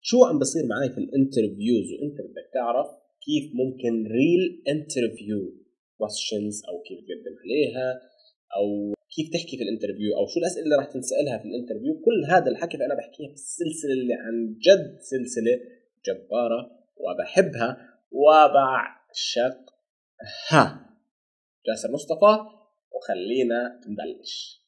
شو عم بصير معي في الانترفيوز وانت بدك تعرف كيف ممكن ريل انترفيو كويستشنز او كيف تقدم عليها او كيف تحكي في الانترفيو او شو الاسئله اللي راح تنسالها في الانترفيو. كل هذا الحكي انا بحكيها في السلسله اللي عن جد سلسله جباره وبحبها وبعشقها. جاسر مصطفى، وخلينا نبلش.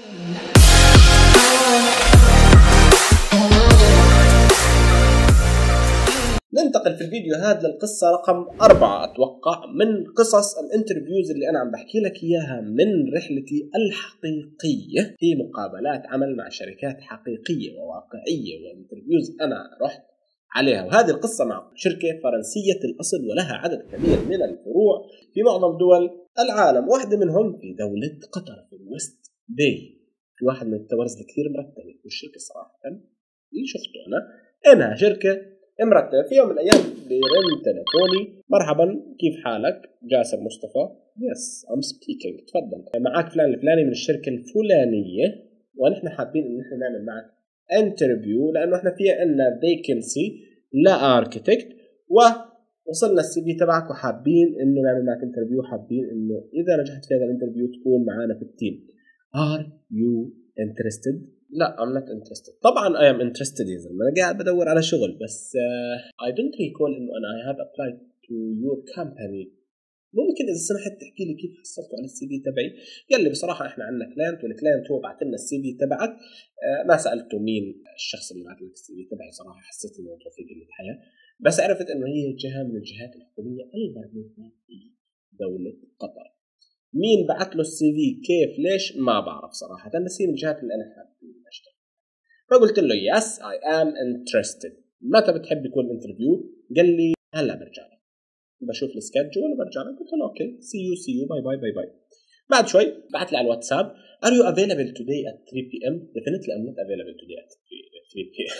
ننتقل في الفيديو هذا للقصة رقم 4 أتوقع من قصص الانترفيوز اللي أنا عم بحكي لك إياها من رحلتي الحقيقية في مقابلات عمل مع شركات حقيقية وواقعية وانترفيوز أنا رحت عليها. وهذه القصة مع شركة فرنسية الأصل ولها عدد كبير من الفروع في معظم دول العالم، واحدة منهم في دولة قطر في الويست باي. في واحد من التورز كثير مرتبة والشركة صراحة اللي شفته أنا شركة مرتبة. في يوم من الأيام برن تلفوني: مرحبا كيف حالك؟ جاسر مصطفى. يس ام سبيكينج، تفضل، معك فلان الفلاني من الشركة الفلانية ونحن حابين إن نحن نعمل معك انترفيو لأنه احنا فيها إننا فيكنسي لاركتكت ووصلنا السي في تبعك وحابين إنه نعمل معك انترفيو، حابين إنه إذا نجحت في هذا الانترفيو تكون معنا في التيم. Are you interested؟ لا I'm not interested. طبعا I am interested يا زلمة، أنا قاعد بدور على شغل بس I don't recall إنه أنا I have applied to your company. ممكن إذا سمحت تحكي لي كيف حصلتوا على السي في تبعي؟ قال لي بصراحة إحنا عندنا كلاينت والكلاينت هو بعت لنا السي في تبعك. ما سألته مين الشخص اللي بعت لك السي في تبعي، صراحة حسيت إنه توفيق الحياة، بس عرفت إنه هي جهة من الجهات الحكومية المرموقة في دولة قطر. مين بعت له السي في كيف ليش ما بعرف صراحة، بس هي من الجهات اللي أنا حابب أشتغل. فقلت له yes I am interested. متى بتحب يكون الانترفيو؟ قال لي هلا برجع لك، بشوف السكادجول وبرجع لك. قلت له اوكي see you باي باي. بعد شوي بعت لي على الواتساب are you available today at 3 p.m. definitely I'm not available today at 3 p.m.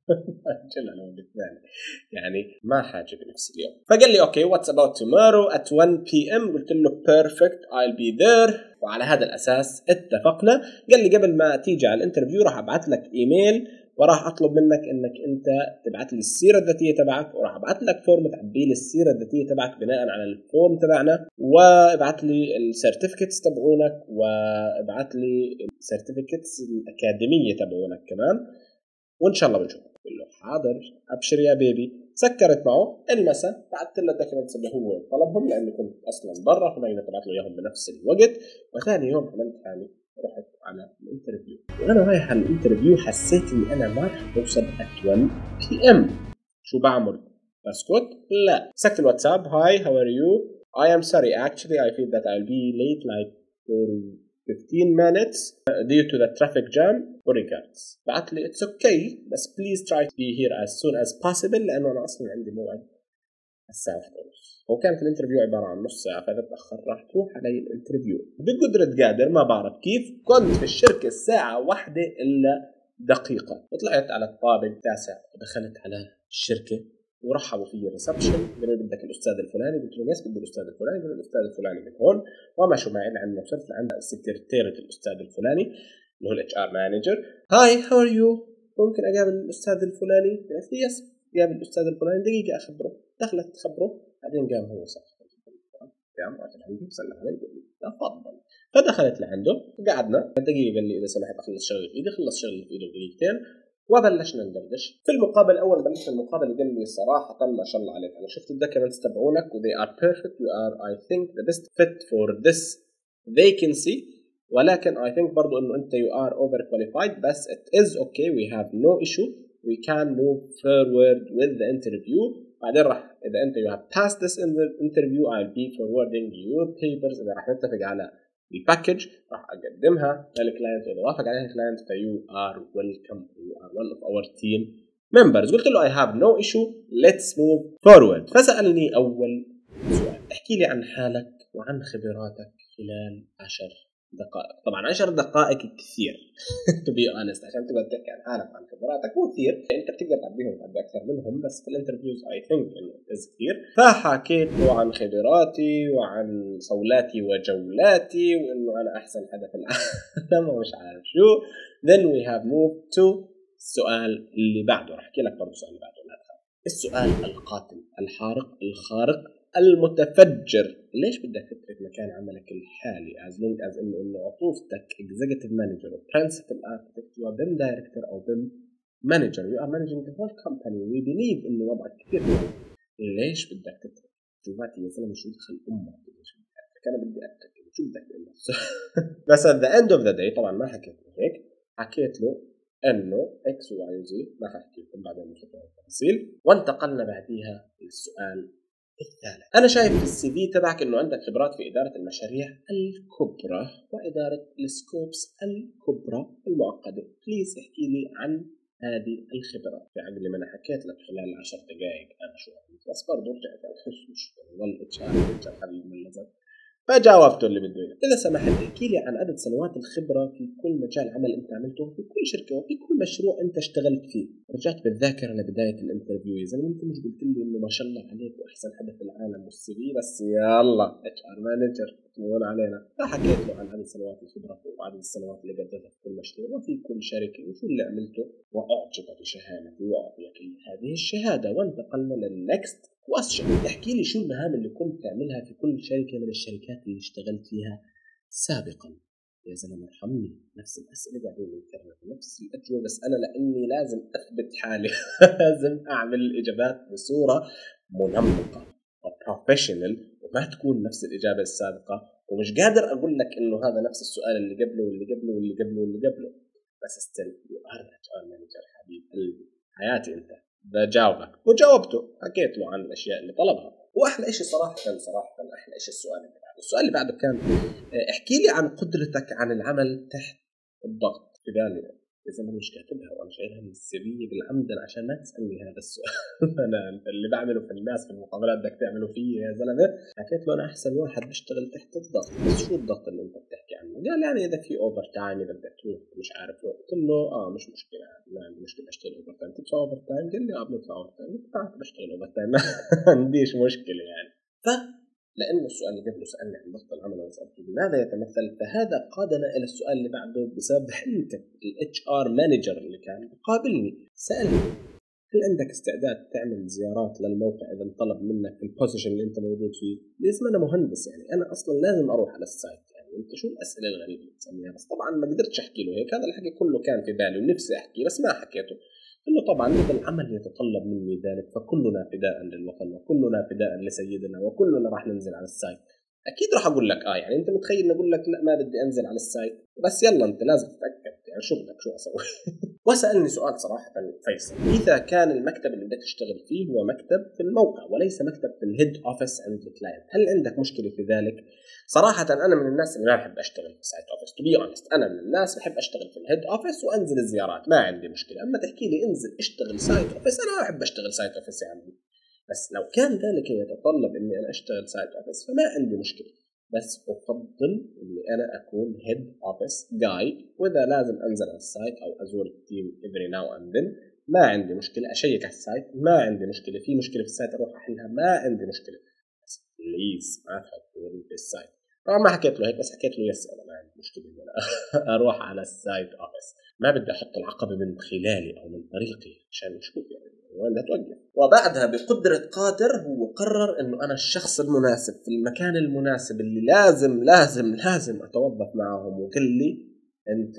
يعني ما حاجة بنفس اليوم. فقال لي اوكي what's about tomorrow at 1 p.m. قلت له perfect I'll be there. وعلى هذا الأساس اتفقنا. قال لي قبل ما تيجي على الانترفيو راح ابعث لك ايميل وراح اطلب منك انك انت تبعث لي السيره الذاتيه تبعك، وراح ابعث لك فورم تعبي لي السيره الذاتيه تبعك بناء على الفورم تبعنا، وابعث لي السيرتيفيكتس تبعونك وابعث لي السيرتيفيكتس الاكاديميه تبعونك كمان، وان شاء الله بنشوفك. قلت له حاضر ابشر يا بيبي. سكرت معه المساء، بعثت له الدوكيومنتس اللي هو طلبهم لاني كنت اصلا برا فما ينفع له اياهم بنفس الوقت. وثاني يوم عملت حالي رحت على الانترفيو. وانا رايح على الانترفيو حسيت اني انا ما رح اوصل at 1 p.m. شو بعمل؟ بسكت؟ لا. سكت الواتساب: هاي how are you? I am sorry actually I feel that I'll be late like for 15 minutes due to the traffic jam. regards. بعت لي it's okay بس please try to be here as soon as possible لانه انا اصلا عندي موعد الساعة 11:30. هو كان في الانترفيو عبارة عن نص ساعة، فإذا تأخر راح تروح علي الانترفيو. بقدرة قادر ما بعرف كيف كنت في الشركة الساعة 1 إلا دقيقة. طلعت على الطابق 9 ودخلت على الشركة ورحبوا في ريسبشن. قالوا لي بدك الأستاذ الفلاني؟ قلت لهم يس بدي الأستاذ الفلاني. قالوا الأستاذ الفلاني من هون، ومشوا معي لعند وصلت لعند سكرتيرة الأستاذ الفلاني اللي هو الاتش ار مانجر. هاي هاو ار يو؟ ممكن أقابل الأستاذ الفلاني؟ قالت لي يس قابل الأستاذ الفلاني. دقيقة أخبره. دخلت تخبره، بعدين قام هو صح قام وقت الحمد سلم علي تفضل. فدخلت لعنده قعدنا دقيقة، قال لي إذا سمحت أخلص شغلي في إيدي. خلص شغلي في إيدي دقيقتين وبلشنا ندردش. في المقابل أول بلشنا المقابلة قال لي صراحة ما شاء الله عليك، أنا شفت الدوكيومنتس تبعونك و they are perfect, you are I think the best fit for this vacancy، ولكن I think برضو إنه أنت you are overqualified بس it is okay we have no issue we can move forward with the interview. بعدين راح إذا أنت you have passed this interview I'll be forwarding your papers. إذا راح نتفق على الباكج راح أقدمها للكلاينت، وإذا وافق عليها الكلاينت you are welcome, you are one of our team members. قلت له I have no issue let's move forward. فسألني أول سؤال: احكي لي عن حالك وعن خبراتك خلال 10 دقائق. طبعا 10 دقائق كثير to be honest عشان تقدر تحكي عن حالك وعن خبراتك مو كثير، انت بتقدر تعبيهم تعبي اكثر منهم، بس في الانترفيوز I think انه كثير. فحكيت له عن خبراتي وعن صولاتي وجولاتي وانه انا احسن حدا في العالم ومش عارف شو. then we have moved to السؤال اللي بعده. راح احكي لك برضه السؤال اللي بعده لا تخاف. السؤال القاتل الحارق الخارق المتفجر: ليش بدك تترك مكان عملك الحالي as long as إنه عطوفتك executive manager or principal architect you are BIM director أو BIM manager you are managing the whole company we believe إنه وضعك كثير مهم. ليش بدك تترك؟ دلوقتي يا زلمة شو دخل أمك؟ أنا بدي أترك شو بدك تقول له؟ بس at the end of the day طبعا ما حكيت له هيك، حكيت له انه اكس وواي وزي، ما حكي لكم بعدين بشكل التفاصيل. وانتقلنا بعديها للسؤال الثالث: انا شايف في السي في تبعك انه عندك خبرات في اداره المشاريع الكبرى واداره السكوبس الكبرى المعقده، بليز احكي لي عن هذه الخبرات. في عقلي ما انا حكيت لك خلال 10 دقائق انا شو عملت، بس برضه رجعت احس مش والله اتش ار حبيبي من اللزم. فجاوبته اللي بده اياه: اذا سمحت احكي لي عن عدد سنوات الخبره في كل مجال عمل انت عملته في كل شركه وفي كل مشروع انت اشتغلت فيه. رجعت بالذاكره لبدايه الانترفيو: يا زلمه انت مش قلت لي انه ما شاء الله عليك واحسن حدا في العالم والسي في بس يلا اتش ار مانجر تمون علينا. فحكيت له عن عدد سنوات الخبره وعدد السنوات اللي قضيتها في كل مشروع وفي كل شركه وشو اللي عملته، واعجب بشهادتي واعطيك هذه الشهاده. وانتقلنا للنكست question: احكي لي شو المهام اللي كنت تعملها في كل شركة من الشركات اللي اشتغلت فيها سابقا. يا زلمة ارحمني، نفس الأسئلة قاعدين نكررها نفس الأجوبة، بس أنا لأني لازم أثبت حالي لازم أعمل الإجابات بصورة منمقة وبروفيشنال وما تكون نفس الإجابة السابقة. ومش قادر أقول لك إنه هذا نفس السؤال اللي قبله واللي قبله واللي قبله واللي قبله، بس استنى مانجر حبيب قلبي حياتي أنت بجاوبك. وجاوبته، حكيت له عن الاشياء اللي طلبها. واحلى شيء صراحه احلى شيء السؤال اللي بعده كان: احكي لي عن قدرتك عن العمل تحت الضغط. في بالي اذا انا مش كاتبها وانا شايلها من السي في بالعمد عشان ما تسالني هذا السؤال. انا اللي بعمله في الناس في المقابلات بدك تعمله فيه يا زلمه. حكيت له انا احسن واحد بشتغل تحت الضغط، بس شو الضغط اللي انت بتحكي عنه؟ قال يعني اذا في اوفر تايم، اذا بدك تروح مش عارف. قلت له مش مشكله، ما عندي مشكله اشتغل اوفر تايم. تدفع اوفر تايم؟ قال لي بدفع اوفر تايم. قلت بشتغل اوفر تايم ما عنديش مشكله يعني. لأنه السؤال اللي قبله سألني عن ضغط العمل وسألته بماذا يتمثل، فهذا قادنا إلى السؤال اللي بعده بسبب حنكة ال HR مانجر اللي كان يقابلني. سألني: هل عندك استعداد تعمل زيارات للموقع إذا انطلب منك في البوزيشن اللي أنت موجود فيه؟ لازم أنا مهندس يعني، أنا أصلا لازم أروح على السايت يعني، أنت شو الأسئلة الغريبة اللي بتسألنيها؟ بس طبعا ما قدرتش أحكي له هيك، هذا الحكي كله كان في بالي ونفسي أحكي بس ما حكيته. قل له طبعا إذا العمل يتطلب مني ذلك فكلنا فداء للوطن وكلنا فداء لسيدنا وكلنا راح ننزل على السايت. اكيد راح اقول لك يعني انت متخيل اقول لك لا ما بدي انزل على السايت، بس يلا انت لازم تتاكد يعني شغلك شو اسوي. وسالني سؤال صراحه فيصل: اذا كان المكتب اللي بدك تشتغل فيه هو مكتب في الموقع وليس مكتب في الهيد اوفيس عند الكلاينت، هل عندك مشكله في ذلك؟ صراحه انا من الناس اللي ما بحب اشتغل في سايت اوفيس، تو بي اونست انا من الناس بحب اشتغل في الهيد اوفيس وانزل الزيارات، ما عندي مشكله. اما تحكي لي انزل اشتغل سايت اوفيس، انا ما بحب اشتغل سايت اوفيس يا عمي. بس لو كان ذلك يتطلب اني انا اشتغل سايت اوفيس فما عندي مشكله، بس افضل اني انا اكون هيد اوفيس جاي، واذا لازم انزل على السايت او ازور التيم every now and then ما عندي مشكله، اشيك على السايت ما عندي مشكله، في مشكله في السايت اروح احلها ما عندي مشكله، بس بليز ما تحطوني في السايت. طبعا ما حكيت له هيك، بس حكيت له يس انا ما عندي مشكله ان انا اروح على السايت اوفيس، ما بدي احط العقبه من خلالي او من طريقي عشان نشوف يعني وين توقف. وبعدها بقدرة قادر هو قرر انه انا الشخص المناسب في المكان المناسب اللي لازم اتوظف معهم، وقال لي انت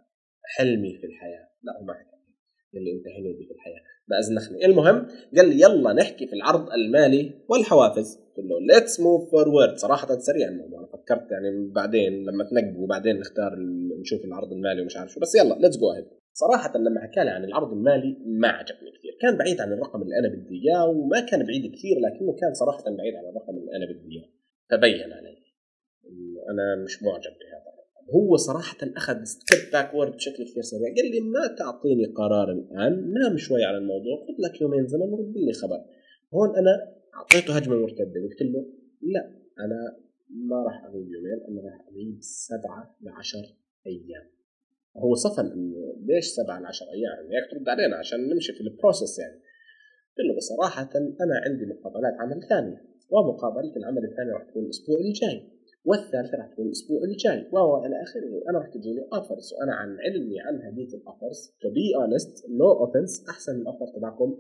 حلمي في الحياة. لا ما حكى قال لي انت حلمي في الحياة، بأزنخني. المهم قال لي يلا نحكي في العرض المالي والحوافز. قلت له ليتس موف فورورد. صراحة سريع الموضوع، انا فكرت يعني بعدين لما تنقوا وبعدين نختار نشوف العرض المالي ومش عارف شو، بس يلا ليتس جو اهيد. صراحة لما حكى لي عن العرض المالي ما عجبني كثير، كان بعيد عن الرقم اللي أنا بدي إياه، وما كان بعيد كثير لكنه كان صراحة بعيد عن الرقم اللي أنا بدي إياه، فبين علي إنه أنا مش معجب بهذا الرقم. هو صراحة أخذ ستيب باكورد بشكل كثير سريع، قال لي ما تعطيني قرار الآن، نام شوي على الموضوع، خذ لك يومين زمن ورد لي خبر. هون أنا أعطيته هجمة مرتدة، قلت له لا أنا ما راح أغيب يومين، أنا راح أغيب 7 ل10 أيام. هو صفن انه ليش 7 ل 10 ايام يعني ترد علينا عشان نمشي في البروسيس يعني. قلت له بصراحه انا عندي مقابلات عمل ثانيه، ومقابله العمل الثانيه راح تكون الاسبوع الجاي، والثالثه راح تكون الاسبوع الجاي والى اخره. انا راح تجيني اوفرز وانا عن علمي عن هذيك الاوفرز، تو بي اونست نو اوفنس، احسن من الاوفر تبعكم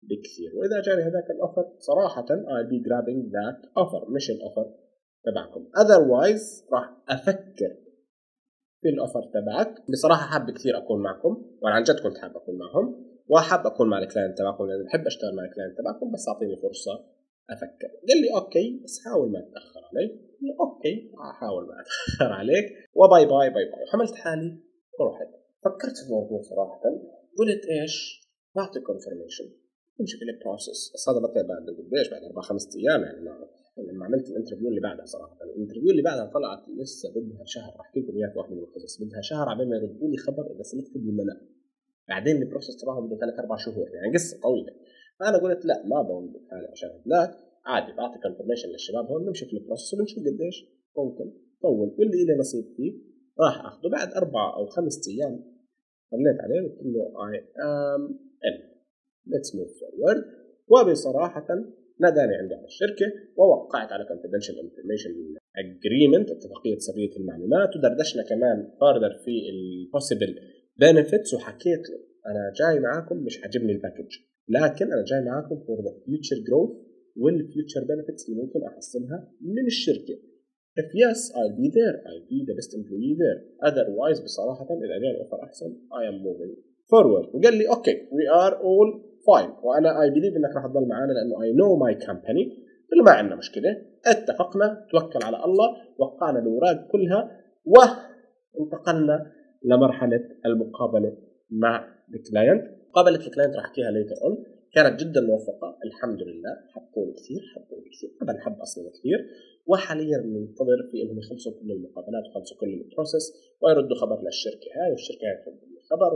بكثير. واذا جاني هذاك الاوفر صراحه I'll be grabbing that offer مش الاوفر تبعكم. otherwise راح افكر في الاوفر تبعك. بصراحه حاب كثير اكون معكم، وانا عن جد كنت حاب اكون معهم، وحاب اكون مع الكلاينت تبعكم لان بحب اشتغل مع الكلاينت تبعكم، بس اعطيني فرصه افكر. قال لي اوكي بس حاول ما تاخر علي. قلت له اوكي حاول ما اتاخر عليك، وباي باي باي باي. وحملت حالي ورحت. فكرت في الموضوع صراحه، قلت ايش بعطي كونفرميشن نمشي في البروسس. بس هذا بطلع بعد قديش؟ بعد 4-5 ايام يعني. لما عملت الانترفيو اللي بعدها صراحه، الانترفيو اللي بعدها طلعت لسه بدها شهر. احكي لكم اياها في واحد من القصص، بدها شهر عبال ما يردوا لي خبر اذا سلكت ولا لا. بعدين البروسس تبعهم بده 3-4 شهور، يعني قصه طويله. فانا قلت لا، ما بوظف حالي عشان لا، عادي بعطي كونفرميشن للشباب هون، نمشي في البروسس ونشوف قديش ممكن طول، واللي له نصيب فيه راح اخذه. بعد 4 أو 5 ايام طلعت عليه قلت له I am in let's move forward. وبصراحة ناداني عندي على الشركة ووقعت على confidential information agreement، اتفاقية سرية المعلومات، ودردشنا كمان further في ال possible benefits. وحكيت له أنا جاي معاكم مش عاجبني الباكج، لكن أنا جاي معاكم for the future growth والfuture benefits اللي ممكن أحصلها من الشركة. If yes, I'll be there. I'll be the best employee there. Otherwise بصراحة إذا جاني أوفر أحسن I am moving forward. وقال لي okay we are all fine. وأنا I believe إنك راح تضل معانا لأنه I know my company. قلت له ما عندنا مشكلة. اتفقنا، توكل على الله، وقعنا الأوراق كلها وانتقلنا لمرحلة المقابلة مع الكلاينت. مقابلة الكلاينت راح أحكيها later on، كانت جدا موفقة الحمد لله. حبوني كثير، طبعا حب أصلا كثير. وحاليا ننتظر في انهم يخلصوا كل المقابلات ويخلصوا كل البروسس ويردوا خبر للشركه هاي، والشركه هاي ترد الخبر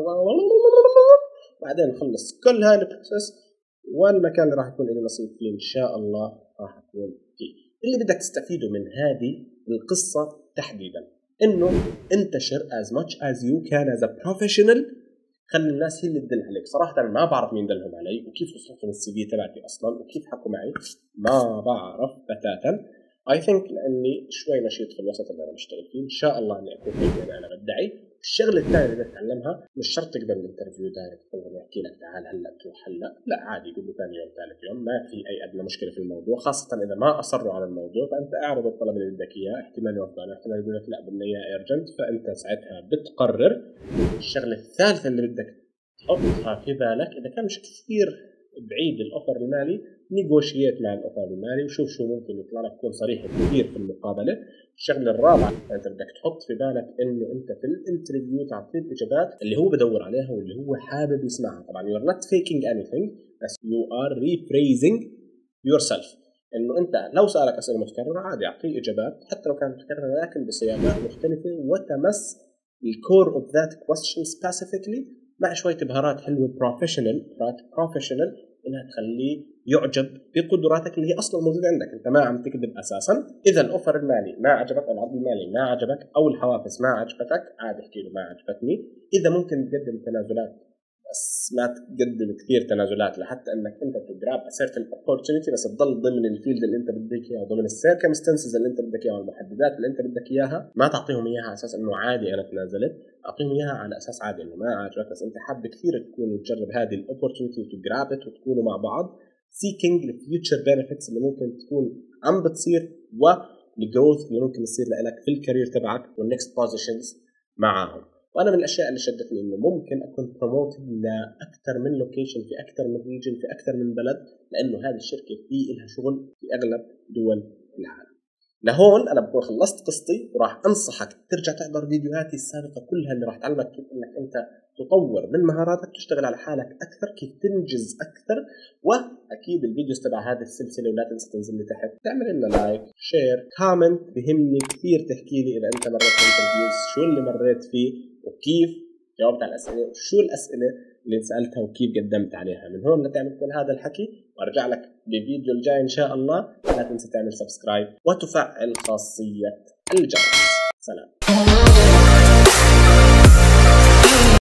بعدين نخلص كل هاي البروسس، والمكان اللي راح يكون له نصيب فيه ان شاء الله راح يكون فيه. اللي بدك تستفيده من هذه القصه تحديدا انه انتشر as much as you can as a professional. خلي الناس هي اللي تدل عليك. صراحة أنا ما بعرف مين دلهم علي وكيف وصلت السي في تبعتي أصلا وكيف حكوا معي، ما بعرف بتاتا. I think لأني شوي نشيط في الوسط اللي أنا بشتغل فيه، إن شاء الله إني أكون هيك أنا بدعي. الشغلة الثانية اللي بتعلمها مش شرط تقبل الانترفيو دايركت تقدر يحكي لك تعال هلا تروح هلا، لا عادي قول له ثاني يوم ثالث يوم، ما في أي أدنى مشكلة في الموضوع. خاصة إذا ما أصروا على الموضوع فأنت أعرض الطلب اللي بدك إياه، احتمال يوافقوا، احتمال يقول لك لا بدنا إياه ايرجنت، فأنت ساعتها بتقرر. الشغلة الثالثة اللي بدك تحطها في بالك إذا كان مش كثير بعيد الأوفر المالي، نيغوشيت مع الأوفر المالي وشوف شو ممكن يطلع لك، تكون صريح كثير في المقابلة. الشغلة الرابعة أنت بدك تحط في بالك إنه أنت في الانترفيو تعطيه الإجابات اللي هو بدور عليها واللي هو حابب يسمعها. طبعا you're not faking anything بس you are rephrasing yourself. إنه أنت لو سألك أسئلة متكررة عادي أعطيه إجابات حتى لو كانت متكررة لكن بصياغات مختلفة وتمس الكور of that question specifically مع شوية بهارات حلوة بروفيشنال إنها تخليه يعجب بقدراتك اللي هي أصلا موجودة عندك. أنت ما عم تكذب أساسا. إذا الأوفر المالي ما عجبك أو العرض المالي ما عجبك أو الحوافز ما عجبتك عادي احكي له ما عجبتني. إذا ممكن تقدم تنازلات بس ما تقدم كثير تنازلات لحتى انك انت تجراب certain opportunity بس تضل ضمن الفيلد اللي انت بدك اياه وضمن السيركمستانسز اللي انت بدك اياها والمحددات اللي انت بدك اياها. ما تعطيهم اياها على اساس انه عادي انا تنازلت، اعطيهم اياها على اساس عادي انه ما عجبك بس انت حابب كثير تكون تجرب هذه الاوبورتونيتي وتجراب وتكونوا مع بعض seeking the future benefits اللي ممكن تكون عم بتصير والجروث اللي ممكن يصير لك في الكارير تبعك والنكست بوزيشنز معاهم. وانا من الاشياء اللي شدتني انه ممكن اكون بروموتد لاكثر من لوكيشن في اكثر من ريجن في اكثر من بلد، لانه هذه الشركه في لها شغل في اغلب دول العالم. لهون انا بكون خلصت قصتي وراح انصحك ترجع تحضر فيديوهاتي السابقه كلها اللي راح تعلمك كيف انك انت تطور من مهاراتك، تشتغل على حالك اكثر، كيف تنجز اكثر. واكيد الفيديوز تبع هذه السلسله ولا تنسى تنزل لي تحت تعمل لنا لايك شير كومنت. بهمني كثير تحكي لي اذا انت مريت بالانترفيوز شو اللي مريت فيه وكيف جاوبت على الاسئله وشو الاسئله اللي سالتها وكيف قدمت عليها. من هون لتعمل كل هذا الحكي وارجع لك بالفيديو الجاي ان شاء الله. لا تنسى تعمل سبسكرايب وتفعل خاصيه الجرس. سلام.